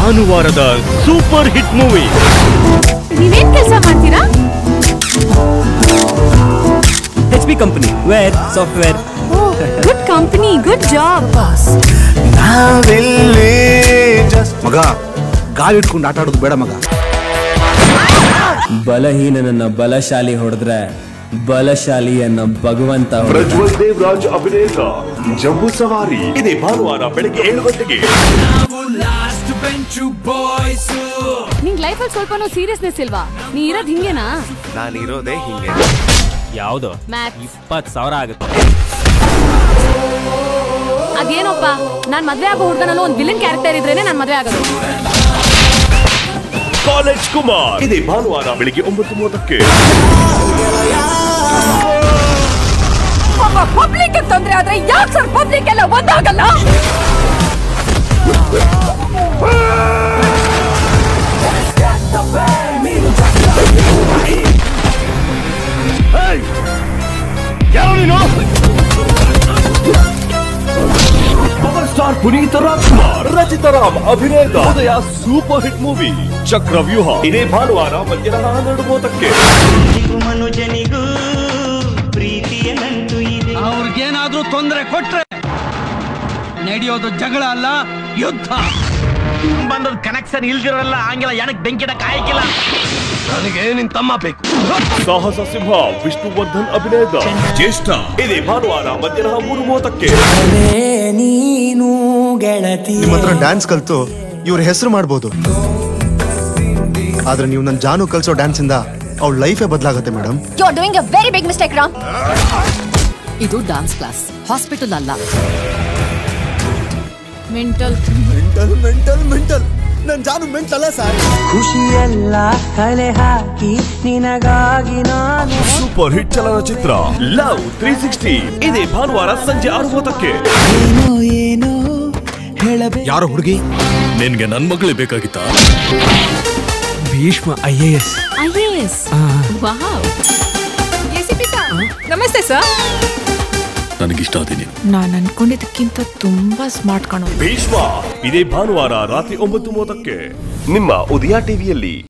ಭಾನುವಾರದ super hit movie. ನೀವೇನ್ ಕೆಲಸ ಮಾಡ್ತೀರಾ? HP company where software. Good company, good job. ಮಗ ಗಾಳಿ ಇಟ್ಕೊಂಡು ಆಟ ಆಡೋದು ಬೇಡ ಮಗ. ಬಲಹೀನನನ್ನ ಬಲಶಾಲಿ ಹೊಡೆದ್ರೆ ಬಲಶಾಲಿಯನ್ನ ಭಗವಂತ. ಪ್ರಜ್ವಲ್ ದೇವರಾಜ್ ಅಭಿನಯದ ಜಂಬೂ ಸವಾರಿ ಇದೇ ಭಾನುವಾರ ಬೆಳಗ್ಗೆ 7 ಗಂಟೆಗೆ. ನಿಂಗ್ ಲೈಫಲ್ಲಿ ಸ್ವಲ್ಪನೂ ಸೀರಿಯಸ್ನೆಸ್ ಇಲ್ವಾ? ನೀ ಇರೋದ್ ಹಿಂಗೇನಾ? ನಾನಿರೋದೇ ಹಿಂಗೆ. ಯಾವ್ದು? 20,000 ಆಗುತ್ತೆ. ಅದೇನೋಪ್ಪ, ನಾನ್ ಮದ್ವೆ ಆಗೋ ಹುಡುಗನಲ್ಲೂ ಒಂದು ವಿಲನ್ ಕ್ಯಾರೆಕ್ಟರ್ ಇದ್ರೇನೆ ನಾನ್ ಮದ್ವೆ ಆಗೋದು. ಕಾಲೇಜ್ ಕುಮಾರ್ ಇದೇ ಭಾನುವಾರ ಬೆಳಿಗ್ಗೆ 9:30ಕ್ಕೆ. ಪಬ್ಲಿಕ್ ತೊಂದ್ರೆ ಆದ್ರೆ ಯಾಕೆ ಸರ್ ಪಬ್ಲಿಕ್ ಎಲ್ಲ ಒಂದಾಗಲ್ಲ? ಪವರ್ ಸ್ಟಾರ್ ಪುನೀತ್ ರಾಜ್ಕುಮಾರ್, ರಚಿತಾ ರಾಮ್ ಅಭಿನಯದ ಉದಯ ಸೂಪರ್ ಹಿಟ್ ಮೂವಿ ಚಕ್ರವ್ಯೂಹ ಇದೇ ಭಾನುವಾರ ಮಧ್ಯಾಹ್ನ 12:30ಕ್ಕೆ. ಮನುಜನಿಗೂ ಪ್ರೀತಿಯ ನಂಟು ಇದೆ. ಅವ್ರಿಗೇನಾದ್ರೂ ತೊಂದರೆ ಕೊಟ್ರೆ ನಡೆಯೋದು ಜಗಳ ಅಲ್ಲ, ಯುದ್ಧ. ಬಂದದ ಕನೆಕ್ಷನ್ ಇಲ್ದಿರಲ್ಲ, ಹಂಗೆಲ್ಲ ಏನಕ್ಕೆ ಬೆಂಕಿಡಕ್ ಆಯ್ಕಿಲ್ಲ. ನನಗೆ ನಿನ್ ತಮ್ಮ ಬೇಕು. ಸಾಹಸ ಸಿಂಹ ವಿಷ್ಣುವರ್ಧನ್ ಅಭಿನಯದ ಜ್ಯೇಷ್ಠ ಇದೇ ಭಾನುವಾರ ಮಧ್ಯಾಹ್ನ 3:30ಕ್ಕೆ. ನಿಮ್ಮ ಹತ್ರ ಡ್ಯಾನ್ಸ್ ಕಲ್ತು ಇವ್ರ ಹೆಸರು ಮಾಡ್ಬೋದು, ಆದ್ರೆ ನೀವು ನನ್ನ ಜಾನು ಕಲ್ಸೋ ಡ್ಯಾನ್ಸ್ ಇಂದ ಅವಳ ಲೈಫೇ ಬದಲಾಗುತ್ತೆ madam. You are doing a very big mistake Ram. ಇದು ಡಾನ್ಸ್ ಕ್ಲಾಸ್, ಹಾಸ್ಪಿಟಲ್ ಅಲ್ಲ. ಮೆಂಟಲ್ ಮೆಂಟಲ್ ಮೆಂಟಲ್ ಮೆಂಟಲ್ ನನ್ ಜಾನು ಮೆಂಟಲ್ ಅಲ್ಲ ಸರ್. ಖುಷಿಯೆಲ್ಲ ಕಲೆ ಹಾಕಿ ನಿನಗಾಗಿ ನಾನು. ಸೂಪರ್ ಹಿಟ್ ಚಲನಚಿತ್ರ ಲವ್ 360 ಇದೇ ಭಾನುವಾರ ಸಂಜೆ 6:30ಕ್ಕೆ. ಏನೋ ಹೇಳಬೇಕು. ಯಾರೋ ಹುಡುಗಿ ನಿನ್ಗೆ ನನ್ ಮಗಳೇ ಬೇಕಾಗಿತ್ತ? Bhishma IAS. Wow. ACP sir ನಮಸ್ತೆ ಸರ್. ನನಗಿಷ್ಟ ಆದೀನಿ. ನಾನು ಅನ್ಕೊಂಡಿದ್ದಕ್ಕಿಂತ ತುಂಬಾ ಸ್ಮಾರ್ಟ್ ಕಾಣೋ. ಭೀಷ್ಮ ಇದೇ ಭಾನುವಾರ ರಾತ್ರಿ 9:30ಕ್ಕೆ ನಿಮ್ಮ ಉದಯ ಟಿವಿಯಲ್ಲಿ.